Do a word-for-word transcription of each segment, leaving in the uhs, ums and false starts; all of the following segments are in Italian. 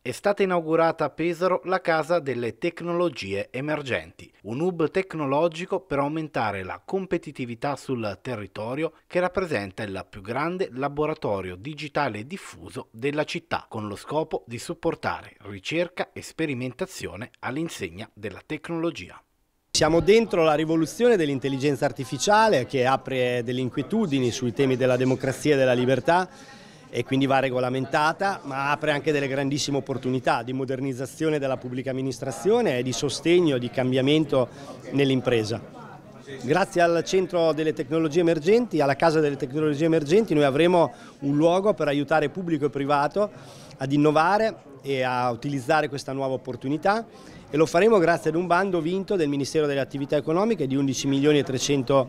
È stata inaugurata a Pesaro la Casa delle Tecnologie Emergenti, un hub tecnologico per aumentare la competitività sul territorio che rappresenta il più grande laboratorio digitale diffuso della città, con lo scopo di supportare ricerca e sperimentazione all'insegna della tecnologia. Siamo dentro la rivoluzione dell'intelligenza artificiale che apre delle inquietudini sui temi della democrazia e della libertà e quindi va regolamentata, ma apre anche delle grandissime opportunità di modernizzazione della pubblica amministrazione e di sostegno, di cambiamento nell'impresa. Grazie al Centro delle Tecnologie Emergenti, alla Casa delle Tecnologie Emergenti, noi avremo un luogo per aiutare pubblico e privato ad innovare e a utilizzare questa nuova opportunità, e lo faremo grazie ad un bando vinto del Ministero delle Attività Economiche di undici milioni e trecento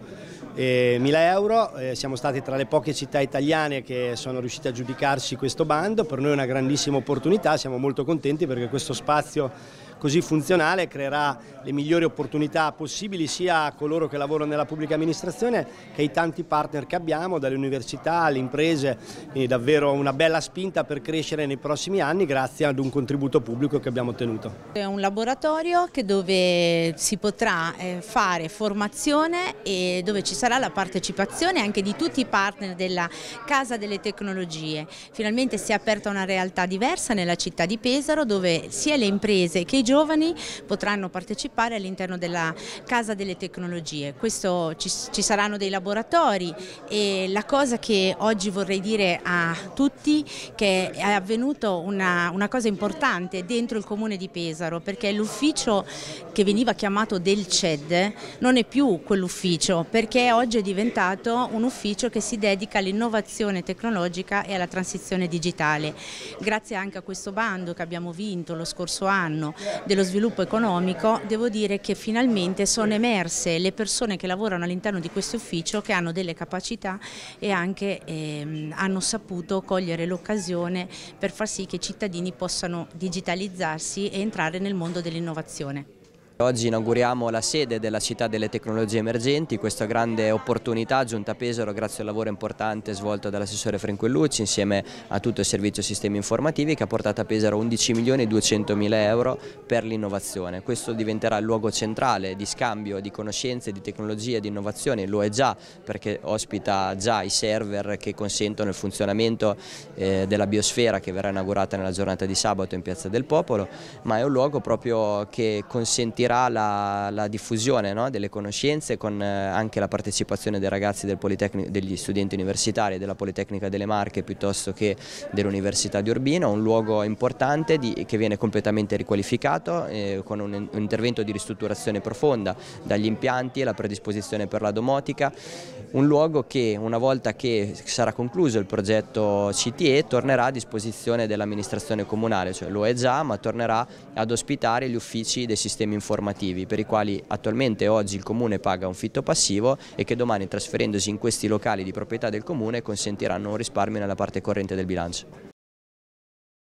mila euro. Eh, siamo stati tra le poche città italiane che sono riuscite a giudicarsi questo bando. Per noi è una grandissima opportunità, siamo molto contenti perché questo spazio così funzionale creerà le migliori opportunità possibili sia a coloro che lavorano nella pubblica amministrazione che ai tanti partner che abbiamo, dalle università alle imprese, quindi davvero una bella spinta per crescere nei prossimi anni grazie ad un contributo pubblico che abbiamo ottenuto. È un laboratorio che dove si potrà fare formazione e dove ci sarà la partecipazione anche di tutti i partner della Casa delle Tecnologie. Finalmente si è aperta una realtà diversa nella città di Pesaro dove sia le imprese che i giovani potranno partecipare all'interno della Casa delle Tecnologie. Questo ci, ci saranno dei laboratori e la cosa che oggi vorrei dire a tutti che è avvenuto una, una cosa importante dentro il comune di Pesaro, perché l'ufficio che veniva chiamato del C E D non è più quell'ufficio, perché oggi è diventato un ufficio che si dedica all'innovazione tecnologica e alla transizione digitale. Grazie anche a questo bando che abbiamo vinto lo scorso anno dello sviluppo economico, devo dire che finalmente sono emerse le persone che lavorano all'interno di questo ufficio che hanno delle capacità e anche ehm, hanno saputo cogliere l'occasione per far sì che i cittadini possano digitalizzarsi e entrare nel mondo dell'innovazione. Oggi inauguriamo la sede della Città delle Tecnologie Emergenti, questa grande opportunità giunta a Pesaro grazie al lavoro importante svolto dall'assessore Frenquellucci insieme a tutto il servizio sistemi informativi che ha portato a Pesaro undici milioni e duecentomila euro per l'innovazione. Questo diventerà il luogo centrale di scambio di conoscenze, di tecnologie, di innovazioni, lo è già perché ospita già i server che consentono il funzionamento eh, della biosfera che verrà inaugurata nella giornata di sabato in Piazza del Popolo, ma è un luogo proprio che consentirà La, la diffusione, no, delle conoscenze con eh, anche la partecipazione dei ragazzi del degli studenti universitari della Politecnica delle Marche piuttosto che dell'Università di Urbino, un luogo importante di, che viene completamente riqualificato eh, con un, un intervento di ristrutturazione profonda dagli impianti e la predisposizione per la domotica, un luogo che una volta che sarà concluso il progetto C T E tornerà a disposizione dell'amministrazione comunale, cioè lo è già ma tornerà ad ospitare gli uffici dei sistemi informativi per i quali attualmente oggi il Comune paga un fitto passivo e che domani trasferendosi in questi locali di proprietà del Comune consentiranno un risparmio nella parte corrente del bilancio.